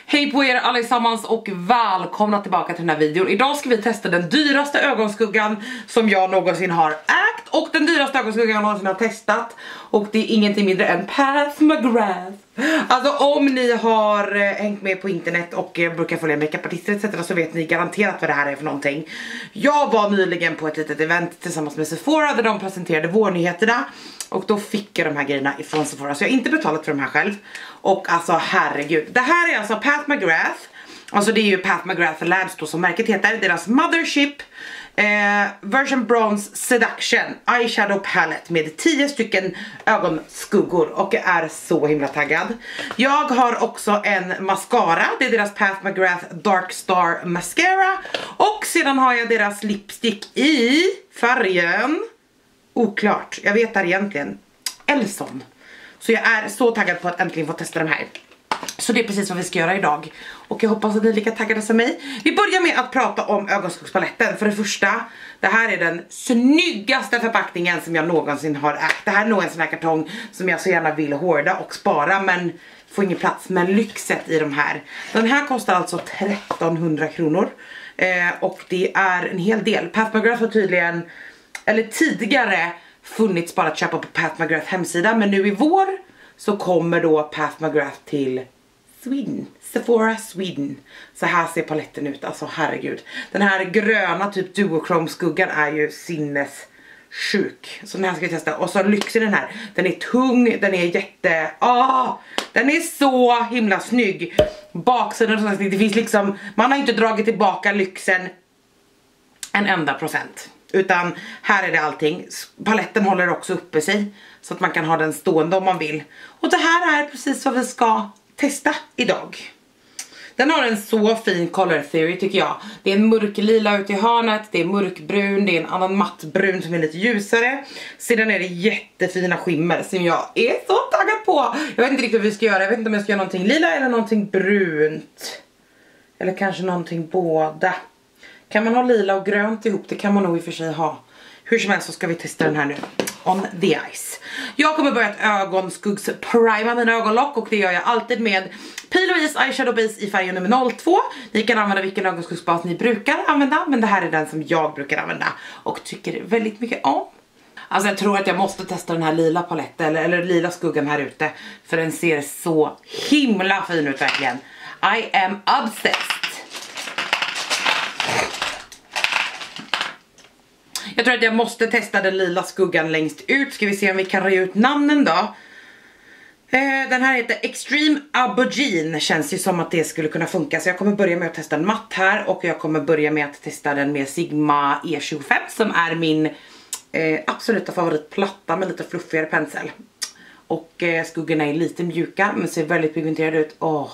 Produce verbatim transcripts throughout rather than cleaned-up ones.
Hej på er allesammans och välkomna tillbaka till den här videon. Idag ska vi testa den dyraste ögonskuggan som jag någonsin har ägt och den dyraste ögonskuggan jag någonsin har testat. Och det är ingenting mindre än Pat McGrath. Alltså om ni har eh, hängt med på internet och eh, brukar följa makeupartister et cetera så vet ni garanterat vad det här är för någonting. Jag var nyligen på ett litet event tillsammans med Sephora där de presenterade vårnyheterna. Och då fick jag de här grejerna ifrån Sephora. Så jag har inte betalat för de här själv. Och alltså herregud. Det här är alltså Pat McGrath. Alltså det är ju Pat McGrath Labs då som märket heter. Deras Mothership eh, Version Bronze Seduction Eyeshadow Palette med tio stycken ögonskuggor. Och jag är så himla taggad. Jag har också en mascara. Det är deras Pat McGrath Dark Star Mascara. Och sedan har jag deras lipstick i färgen oklart, jag vet där egentligen Elson. Så jag är så taggad på att äntligen få testa de här. Så det är precis vad vi ska göra idag. Och jag hoppas att ni är lika taggade som mig. Vi börjar med att prata om ögonskuggspaletten. För det första, det här är den snyggaste förpackningen som jag någonsin har ägt. Det här är nog en sån här kartong som jag så gärna vill hårda och spara, men får ingen plats. Men lyxet i de här. Den här kostar alltså trettonhundra kronor. Eh, och det är en hel del. Pat McGrath har tydligen eller tidigare funnits bara att köpa på Pat McGrath hemsida. Men nu i vår så kommer då Pat McGrath till Sweden. Sephora Sweden. Så här ser paletten ut. Alltså herregud. Den här gröna typ duochrome skuggan är ju sinnes sjuk. Så den här ska vi testa. Och så lyxig den här. Den är tung. Den är jätte... Ah, den är så himla snygg. Baksidan. Det finns liksom... Man har inte dragit tillbaka lyxen en enda procent. Utan här är det allting. Paletten håller också uppe sig. Så att man kan ha den stående om man vill. Och det här är precis vad vi ska testa idag. Den har en så fin color theory tycker jag. Det är en mörklila ute i hörnet. Det är mörkbrun. Det är en annan mattbrun som är lite ljusare. Sedan är det jättefina skimmer som jag är så taggad på. Jag vet inte riktigt vad vi ska göra. Jag vet inte om jag ska göra någonting lila eller någonting brunt. Eller kanske någonting båda. Kan man ha lila och grönt ihop? Det kan man nog i och för sig ha. Hur som helst så ska vi testa den här nu. On the ice. Jag kommer börja ett ögonskuggsprima mina ögonlock. Och det gör jag alltid med Peel och Ease Eyeshadow Base i färgen nummer noll två. Ni kan använda vilken ögonskuggsbas ni brukar använda. Men det här är den som jag brukar använda. Och tycker väldigt mycket om. Alltså jag tror att jag måste testa den här lila paletten. Eller, eller lila skuggan här ute. För den ser så himla fin ut verkligen. I am obsessed. Jag tror att jag måste testa den lila skuggan längst ut. Ska vi se om vi kan röja ut namnen då. Eh, den här heter Extreme Aubergine. Känns ju som att det skulle kunna funka. Så jag kommer börja med att testa en matt här. Och jag kommer börja med att testa den med Sigma E tjugofem. Som är min eh, absoluta favoritplatta med lite fluffigare pensel. Och eh, skuggorna är lite mjuka men ser väldigt pigmenterade ut. Åh. Oh.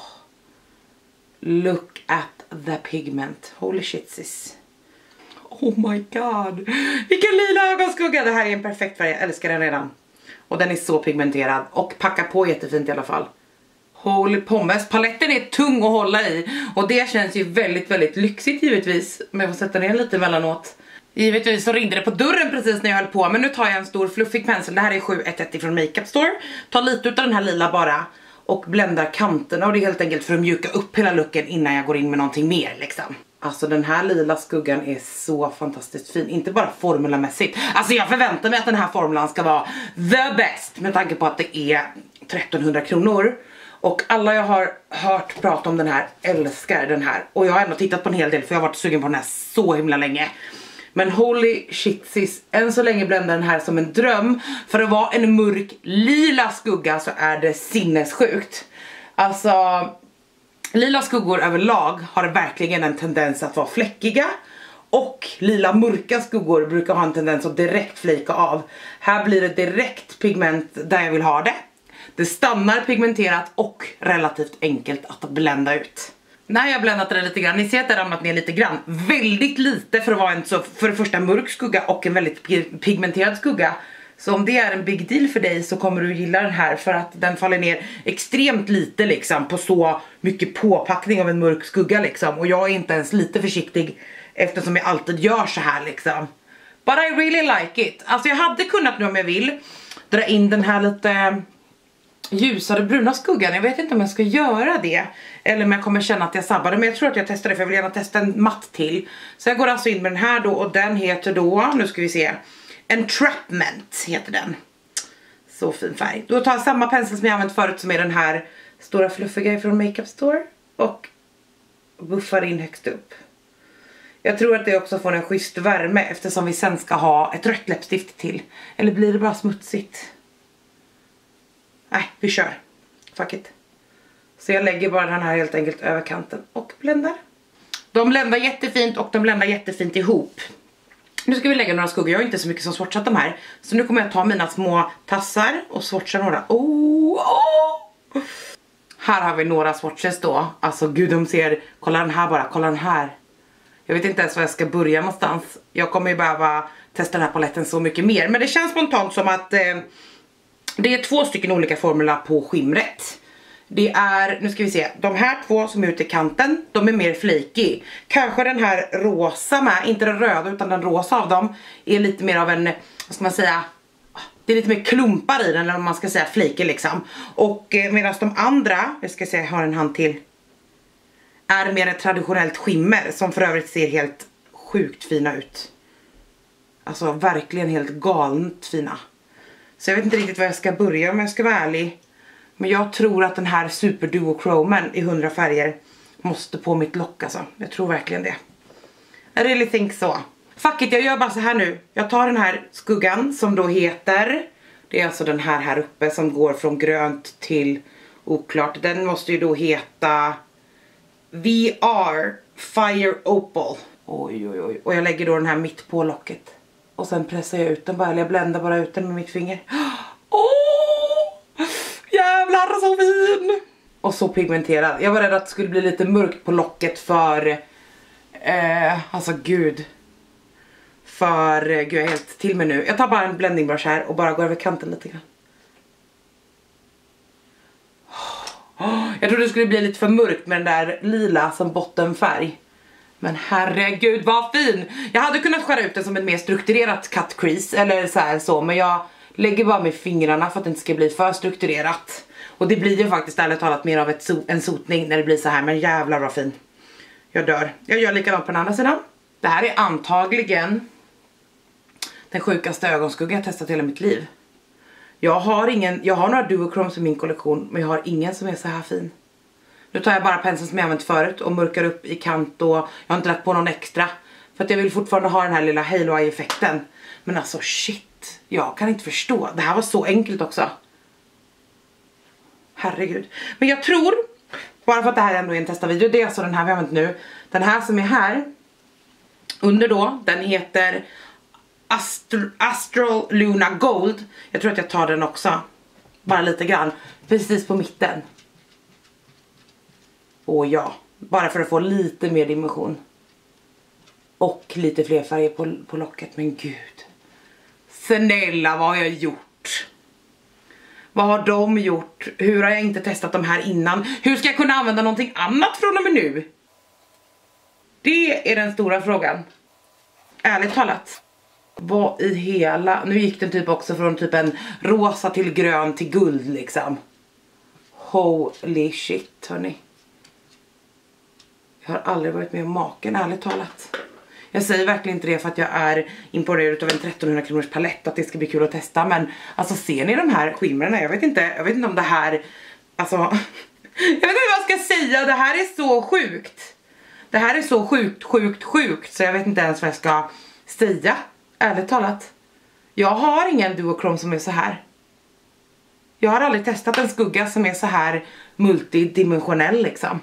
Look at the pigment. Holy shit sis. Oh my god. Vilken lila ögonskugga. Det här är en perfekt färg. Jag älskar den redan. Och den är så pigmenterad. Och packar på jättefint i alla fall. Holy pommes. Paletten är tung att hålla i. Och det känns ju väldigt väldigt lyxigt givetvis. Men jag får sätta ner lite emellanåt. Givetvis så ringde det på dörren precis när jag höll på. Men nu tar jag en stor fluffig pensel. Det här är sju ett ett från Makeup Store. Ta lite av den här lila bara. Och bländar kanterna. Och det är helt enkelt för att mjuka upp hela looken innan jag går in med någonting mer liksom. Alltså den här lila skuggan är så fantastiskt fin. Inte bara formulamässigt. Alltså jag förväntar mig att den här formulan ska vara the best. Med tanke på att det är trettonhundra kronor. Och alla jag har hört prata om den här älskar den här. Och jag har ändå tittat på en hel del för jag har varit sugen på den här så himla länge. Men holy shit sis. Än så länge bländar den här som en dröm. För att vara en mörk lila skugga så är det sinnessjukt. Alltså... Lila skuggor överlag har verkligen en tendens att vara fläckiga. Och lila mörka skuggor brukar ha en tendens att direkt flika av. Här blir det direkt pigment där jag vill ha det. Det stannar pigmenterat och relativt enkelt att blända ut. När jag bländat det lite grann, ni ser att det har ramlat ner lite grann. Väldigt lite för att vara en så för det första mörk skugga och en väldigt pigmenterad skugga. Så om det är en big deal för dig så kommer du gilla den här. För att den faller ner extremt lite liksom. På så mycket påpackning av en mörk skugga liksom. Och jag är inte ens lite försiktig. Eftersom jag alltid gör så här liksom. But I really like it. Alltså jag hade kunnat nu om jag vill. Dra in den här lite ljusare bruna skuggan. Jag vet inte om jag ska göra det eller om jag kommer känna att jag sabbade, men jag tror att jag testar det för jag vill gärna testa en matt till. Så jag går alltså in med den här då och den heter då, nu ska vi se, Entrapment heter den. Så fin färg. Då tar jag samma pensel som jag använt förut som är den här stora fluffiga från Makeup Store och buffar in högst upp. Jag tror att det också får en schysst värme eftersom vi sen ska ha ett rött läppstift till. Eller blir det bara smutsigt? Nej, vi kör. Fuck it. Så jag lägger bara den här helt enkelt över kanten och bländar. De bländar jättefint och de bländar jättefint ihop. Nu ska vi lägga några skuggor. Jag har inte så mycket som swatchat de här. Så nu kommer jag ta mina små tassar och swatcha några. Oh, oh. Här har vi några swatches då. Alltså gud, de ser. Kolla den här bara, kolla den här. Jag vet inte ens var jag ska börja någonstans. Jag kommer ju behöva testa den här paletten så mycket mer. Men det känns spontant som att eh, det är två stycken olika formler på skimret. Det är, nu ska vi se, de här två som är ute i kanten, de är mer flaky. Kanske den här rosa med, inte den röda utan den rosa av dem, är lite mer av en, vad ska man säga, det är lite mer klumpar i den, eller om man ska säga flaky liksom. Och eh, medan de andra, jag ska se, jag har en hand till, är mer ett traditionellt skimmer som för övrigt ser helt sjukt fina ut. Alltså verkligen helt galet fina. Så jag vet inte riktigt vad jag ska börja om jag ska vara ärlig. Men jag tror att den här Super Duo Chromen i hundra färger måste på mitt lock alltså. Jag tror verkligen det. I really think so. Fuck it, jag gör bara så här nu. Jag tar den här skuggan som då heter, det är alltså den här här uppe som går från grönt till oklart. Den måste ju då heta V R Fire Opal. Oj oj oj. Och jag lägger då den här mitt på locket. Och sen pressar jag ut den bara, eller jag bländar bara ut den med mitt finger. Åh! Oh! Jävlar så fin! Och så pigmenterad. Jag var rädd att det skulle bli lite mörkt på locket för... Eh, alltså gud. För, eh, gud jag är helt till mig nu. Jag tar bara en blending brush här och bara går över kanten lite grann. Oh, jag trodde det skulle bli lite för mörkt med den där lila som bottenfärg. Men herregud vad fin. Jag hade kunnat skära ut den som ett mer strukturerat cut crease. Eller så här så. Men jag lägger bara med fingrarna för att det inte ska bli för strukturerat. Och det blir ju faktiskt ärligt talat mer av ett so en sotning när det blir så här. Men jävlar vad fin. Jag dör. Jag gör likadant på den andra sidan. Det här är antagligen den sjukaste ögonskugga jag testat hela mitt liv. Jag har ingen, jag har några duochromes i min kollektion. Men jag har ingen som är så här fin. Nu tar jag bara penseln som jag använt förut och mörkar upp i kant och jag har inte lagt på någon extra. För att jag vill fortfarande ha den här lilla halo eye effekten. Men alltså shit, jag kan inte förstå. Det här var så enkelt också. Herregud. Men jag tror, bara för att det här ändå är en testavideo, det är alltså den här vi har använt nu. Den här som är här, under då, den heter Astro, Astral Luna Gold. Jag tror att jag tar den också, bara lite grann, precis på mitten. Och ja, bara för att få lite mer dimension. Och lite fler färger på, på locket. Men gud. Snälla, vad har jag gjort? Vad har de gjort? Hur har jag inte testat de här innan? Hur ska jag kunna använda någonting annat från och med nu? Det är den stora frågan. Ärligt talat. Vad i hela... Nu gick den typ också från typ en rosa till grön till guld liksom. Holy shit, hörni. Jag har aldrig varit med om maken, ärligt talat. Jag säger verkligen inte det för att jag är imponerad av en trettonhundra kronors palett, att det ska bli kul att testa. Men alltså ser ni de här skimrarna? Jag vet inte, jag vet inte om det här... Alltså... jag vet inte vad jag ska säga, det här är så sjukt. Det här är så sjukt, sjukt, sjukt. Så jag vet inte ens vad jag ska säga, ärligt talat. Jag har ingen duochrome som är så här. Jag har aldrig testat en skugga som är så här multidimensionell liksom.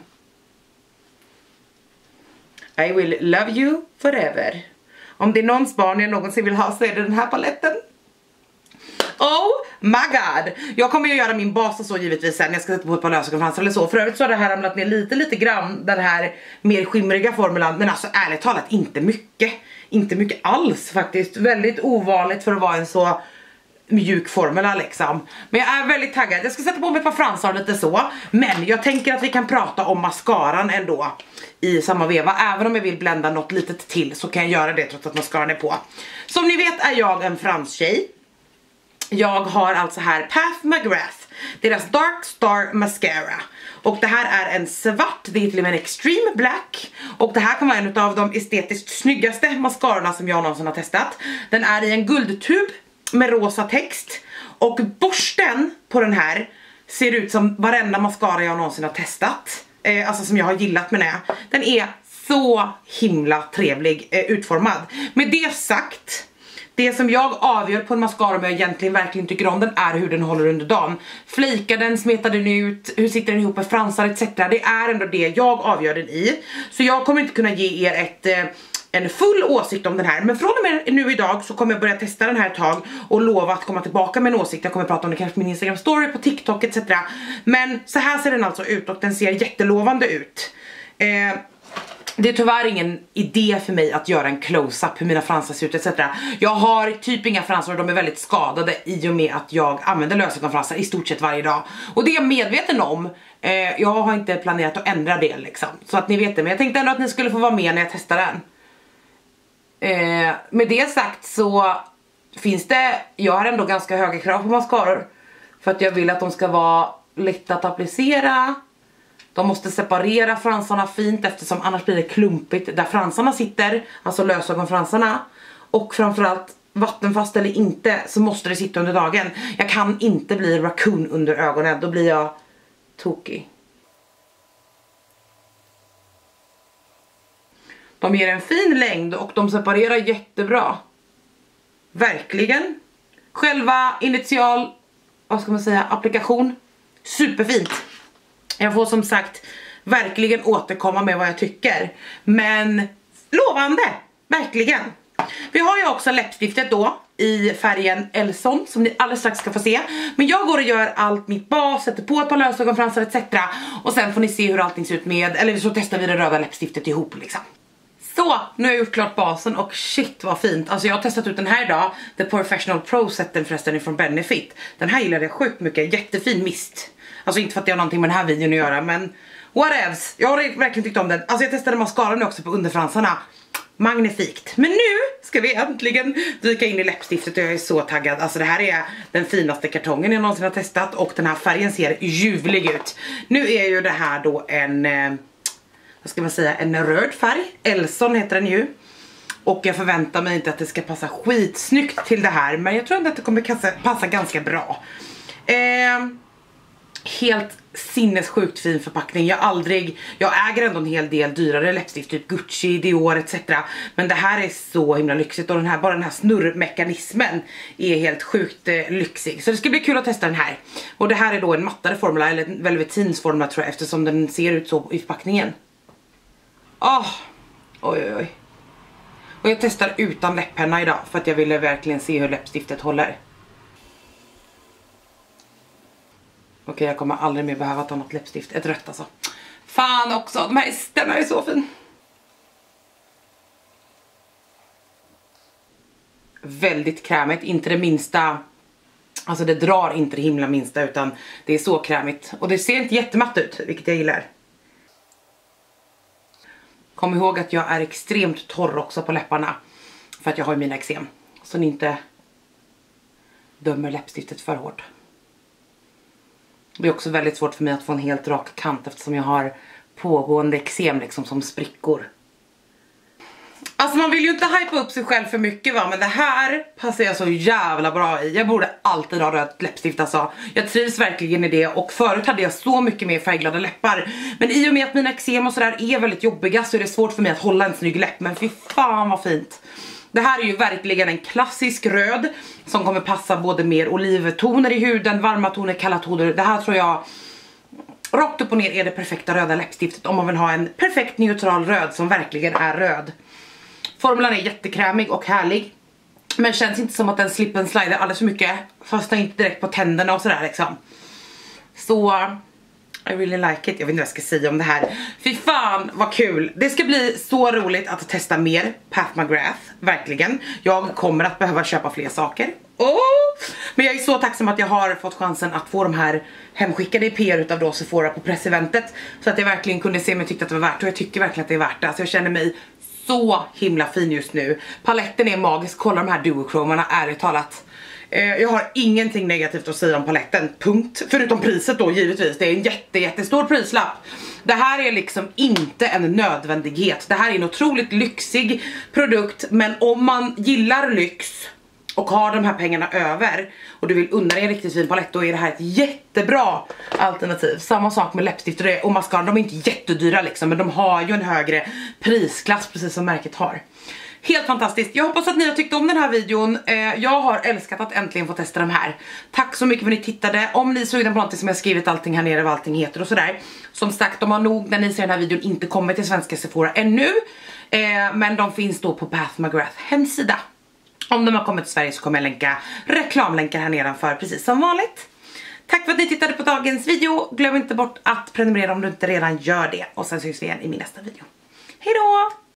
I will love you forever. Om det är någons barn jag någonsin vill ha så är det den här paletten. Oh my god. Jag kommer ju göra min bas och så givetvis sen. Jag ska sätta på ett par lösögonfransar eller så. För övrigt så har det här ramlat ner lite lite grann, den här mer skimriga formulan. Men alltså ärligt talat inte mycket. Inte mycket alls faktiskt. Väldigt ovanligt för att vara en så mjuk formula liksom. Men jag är väldigt taggad. Jag ska sätta på mig ett par fransar och lite så. Men jag tänker att vi kan prata om mascaran ändå i samma veva. Även om jag vill blända något litet till så kan jag göra det trots att mascaran är på. Som ni vet är jag en franstjej. Jag har alltså här Path McGrath deras Dark Star Mascara. Och det här är en svart, det är till och med en Extreme Black. Och det här kan vara en av de estetiskt snyggaste mascarorna som jag någonsin har testat. Den är i en guldtub med rosa text. Och borsten på den här ser ut som varenda mascara jag någonsin har testat. Eh, alltså som jag har gillat med det. Den är så himla trevlig eh, utformad. Med det sagt, det som jag avgör på en mascara om jag egentligen verkligen tycker om den är hur den håller under dagen. Flikar den, smetar den ut, hur sitter den ihop med fransar et cetera. Det är ändå det jag avgör den i. Så jag kommer inte kunna ge er ett... Eh, en full åsikt om den här. Men från och med nu idag så kommer jag börja testa den här ett tag och lova att komma tillbaka med en åsikt. Jag kommer prata om det kanske på min Instagram story, på TikTok et cetera. Men så här ser den alltså ut och den ser jättelovande ut. Eh, det är tyvärr ingen idé för mig att göra en close-up hur mina fransar ser ut et cetera. Jag har typ inga fransar och de är väldigt skadade i och med att jag använder lösögonfransar i stort sett varje dag. Och det är jag medveten om. Eh, jag har inte planerat att ändra det liksom. Så att ni vet det. Men jag tänkte ändå att ni skulle få vara med när jag testar den. Eh, med det sagt så finns det, jag har ändå ganska höga krav på mascaror. För att jag vill att de ska vara lätta att applicera. De måste separera fransarna fint eftersom annars blir det klumpigt där fransarna sitter. Alltså lösögonfransarna. Och framförallt vattenfast eller inte så måste det sitta under dagen. Jag kan inte bli raccoon under ögonen, då blir jag tokig. De ger en fin längd och de separerar jättebra. Verkligen. Själva initial, vad ska man säga, applikation. Superfint. Jag får som sagt verkligen återkomma med vad jag tycker. Men lovande, verkligen. Vi har ju också läppstiftet då i färgen Elson som ni alldeles strax ska få se. Men jag går och gör allt mitt bas, sätter på ett par lösögonfransar et cetera. Och sen får ni se hur allting ser ut med, eller så testar vi det röda läppstiftet ihop liksom. Så, nu har jag gjort klart basen och shit vad fint. Alltså jag har testat ut den här idag. The Professional Pro Setten förresten från Benefit. Den här gillade jag sjukt mycket, jättefin mist. Alltså inte för att det har någonting med den här videon att göra, men what else? Jag har verkligen tyckt om den. Alltså jag testade mascaran också på underfransarna. Magnifikt. Men nu ska vi äntligen dyka in i läppstiftet och jag är så taggad. Alltså det här är den finaste kartongen jag någonsin har testat och den här färgen ser ljuvlig ut. Nu är ju det här då en... Eh, vad ska man säga, en röd färg. Elson heter den ju. Och jag förväntar mig inte att det ska passa skitsnyggt till det här. Men jag tror ändå att det kommer passa, passa ganska bra. Eh, helt sinnessjukt fin förpackning. Jag aldrig, jag äger ändå en hel del dyrare läppstift. Typ Gucci, Dior et cetera. Men det här är så himla lyxigt. Och den här, bara den här snurrmekanismen är helt sjukt eh, lyxig. Så det ska bli kul att testa den här. Och det här är då en mattare formula. Eller en Velvetins formula tror jag. Eftersom den ser ut så i förpackningen. Oh, oj oj oj. Och jag testar utan läpppenna idag för att jag ville verkligen se hur läppstiftet håller. Okej, okay, jag kommer aldrig mer behöva ta något läppstift. Ett rött alltså. Fan också, de här, den här är så fin. Väldigt krämigt, inte det minsta. Alltså det drar inte det himla minsta utan det är så krämigt. Och det ser inte jättematt ut, vilket jag gillar. Kom ihåg att jag är extremt torr också på läpparna. För att jag har mina eksem. Så ni inte dömer läppstiftet för hårt. Det är också väldigt svårt för mig att få en helt rak kant. Eftersom jag har pågående eksem liksom som sprickor. Alltså man vill ju inte hypa upp sig själv för mycket va. Men det här passar jag så jävla bra i. Jag borde alltid ha rött läppstift alltså. Jag trivs verkligen i det. Och förut hade jag så mycket mer färgglada läppar. Men i och med att mina eksem och sådär är väldigt jobbiga. Så är det svårt för mig att hålla en snygg läpp. Men fy fan vad fint. Det här är ju verkligen en klassisk röd. Som kommer passa både mer olivtoner i huden. Varma toner, kalla toner. Det här tror jag... Rakt upp och ner är det perfekta röda läppstiftet. Om man vill ha en perfekt neutral röd som verkligen är röd. Formulan är jättekrämig och härlig. Men känns inte som att den slip and slider alldeles för mycket. Fastnar inte direkt på tänderna och sådär liksom. Så I really like it. Jag vet inte vad jag ska säga om det här. Fy fan vad kul. Det ska bli så roligt att testa mer Pat McGrath. Verkligen. Jag kommer att behöva köpa fler saker. Oh! Men jag är så tacksam att jag har fått chansen att få de här hemskickade i P R utav då Sephora på presseventet. Så att jag verkligen kunde se om jag tyckte att det var värt. Och jag tycker verkligen att det är värt det. Så jag känner mig så himla fin just nu. Paletten är magisk. Kolla de här duochromarna, ärligt talat. Eh, jag har ingenting negativt att säga om paletten, punkt. Förutom priset då givetvis, det är en jätte, jättestor prislapp. Det här är liksom inte en nödvändighet. Det här är en otroligt lyxig produkt, men om man gillar lyx och har de här pengarna över och du vill unna dig en riktigt fin palett, då är det här ett jättebra alternativ. Samma sak med läppstift och mascara, de är inte jättedyra liksom, men de har ju en högre prisklass precis som märket har. Helt fantastiskt. Jag hoppas att ni har tyckt om den här videon. eh, Jag har älskat att äntligen få testa de här. Tack så mycket för att ni tittade. Om ni såg den på någonting som jag skrivit allting här nere, vad allting heter och sådär. Som sagt, de har nog när ni ser den här videon inte kommit till svenska Sephora ännu, eh, men de finns då på Bath McGrath hemsida. Om de har kommit till Sverige så kommer jag länka reklamlänkar här nedanför precis som vanligt. Tack för att ni tittade på dagens video. Glöm inte bort att prenumerera om du inte redan gör det. Och sen syns vi igen i min nästa video. Hej då!